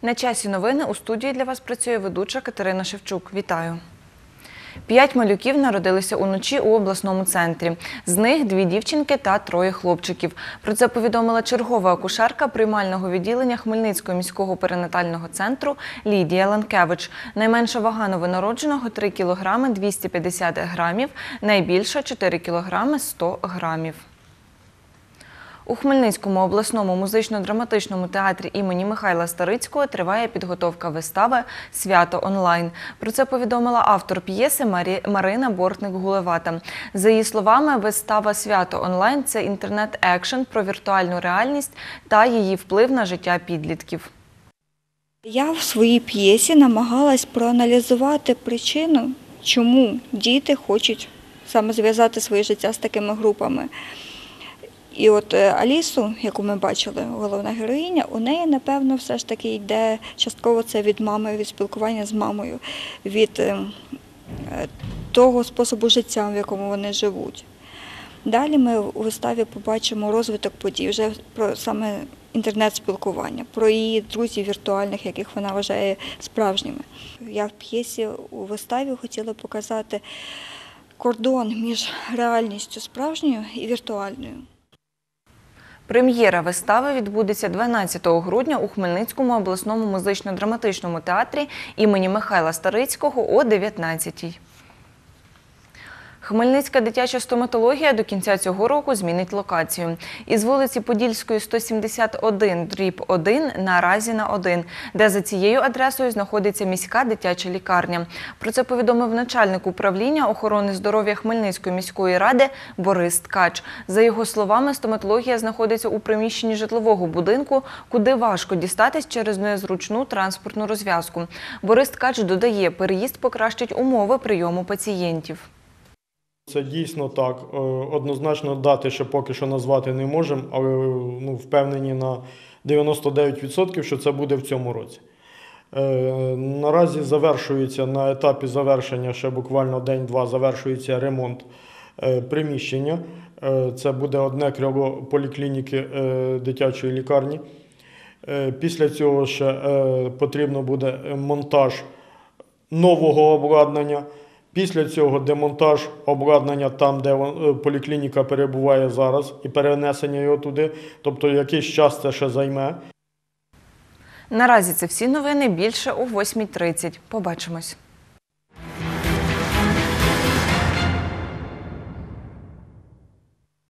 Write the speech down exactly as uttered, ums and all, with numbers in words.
На часі новини. У студії для вас працює ведуча Катерина Шевчук. Вітаю! П'ять малюків народилися уночі у обласному центрі. З них дві дівчинки та троє хлопчиків. Про це повідомила чергова акушерка приймального відділення Хмельницького міського перинатального центру Лідія Ланкевич. Найменша вага новонародженого – три кілограми двісті п'ятдесят грамів, найбільша – чотири кілограми сто грамів. У Хмельницькому обласному музично-драматичному театрі імені Михайла Старицького триває підготовка вистави «Свято онлайн». Про це повідомила автор п'єси Марина Бортник-Гулевата. За її словами, вистава «Свято онлайн» – це інтернет-екшен про віртуальну реальність та її вплив на життя підлітків. Я в своїй п'єсі намагалась проаналізувати причину, чому діти хочуть саме зв'язати своє життя з такими групами. І от Алісу, яку ми бачили, головна героїня, у неї, напевно, все ж таки йде частково це від мами, від спілкування з мамою, від того способу життя, в якому вони живуть. Далі ми у виставі побачимо розвиток подій, вже про саме інтернет-спілкування, про її друзів віртуальних, яких вона вважає справжніми. Я в п'єсі у виставі хотіла показати кордон між реальністю справжньою і віртуальною. Прем'єра вистави відбудеться дванадцятого грудня у Хмельницькому обласному музично-драматичному театрі імені Михайла Старицького о дев'ятнадцятій. Хмельницька дитяча стоматологія до кінця цього року змінить локацію. Із вулиці Подільської, сто сімдесят один, дріб один на Разіна один, де за цією адресою знаходиться міська дитяча лікарня. Про це повідомив начальник управління охорони здоров'я Хмельницької міської ради Борис Ткач. За його словами, стоматологія знаходиться у приміщенні житлового будинку, куди важко дістатись через незручну транспортну розв'язку. Борис Ткач додає, переїзд покращить умови прийому пацієнтів. Це дійсно так. Однозначно дати ще поки що назвати не можемо, але ну, впевнені на дев'яносто дев'ять відсотків, що це буде в цьому році. Наразі завершується на етапі завершення, ще буквально день-два, завершується ремонт приміщення. Це буде одне крило поліклініки дитячої лікарні. Після цього ще потрібно буде монтаж нового обладнання. Після цього демонтаж обладнання там, де поліклініка перебуває зараз, і перенесення його туди. Тобто якийсь час це ще займе. Наразі це всі новини. Більше о восьмій тридцять. Побачимось.